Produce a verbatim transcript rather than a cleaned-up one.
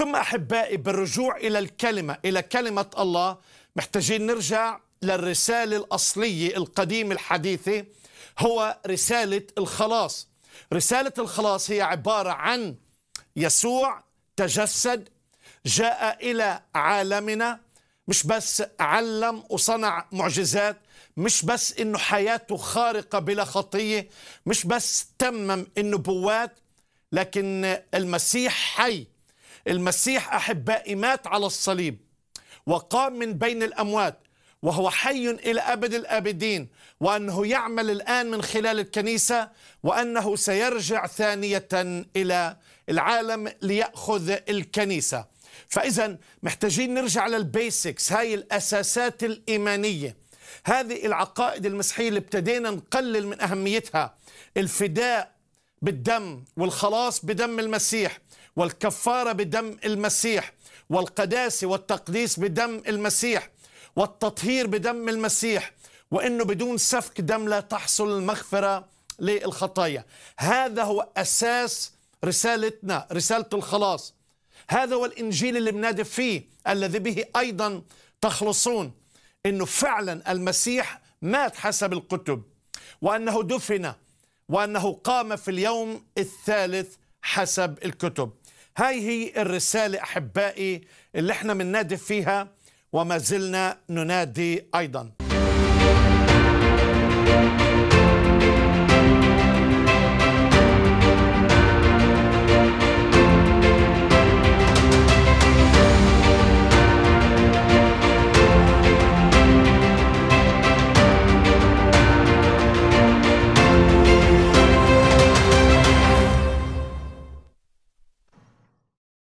ثم أحبائي بالرجوع إلى الكلمة إلى كلمة الله محتاجين نرجع للرسالة الأصلية القديمة الحديثة، هو رسالة الخلاص. رسالة الخلاص هي عبارة عن يسوع تجسد، جاء إلى عالمنا، مش بس علم وصنع معجزات، مش بس إنه حياته خارقة بلا خطية، مش بس تمم النبوات، لكن المسيح حي. المسيح أحبائي مات على الصليب وقام من بين الأموات، وهو حي إلى أبد الآبدين، وأنه يعمل الآن من خلال الكنيسة، وأنه سيرجع ثانية إلى العالم ليأخذ الكنيسة. فإذا محتاجين نرجع للبيسكس، هاي الأساسات الإيمانية، هذه العقائد المسيحية اللي ابتدينا نقلل من أهميتها. الفداء بالدم، والخلاص بدم المسيح، والكفارة بدم المسيح، والقداسة والتقديس بدم المسيح، والتطهير بدم المسيح، وإنه بدون سفك دم لا تحصل المغفرة للخطايا. هذا هو أساس رسالتنا، رسالة الخلاص. هذا هو الإنجيل اللي بنادي فيه، الذي به أيضا تخلصون، إنه فعلا المسيح مات حسب الكتب، وأنه دفن، وأنه قام في اليوم الثالث حسب الكتب. هاي هي الرسالة أحبائي اللي احنا بننادي فيها وما زلنا ننادي أيضا.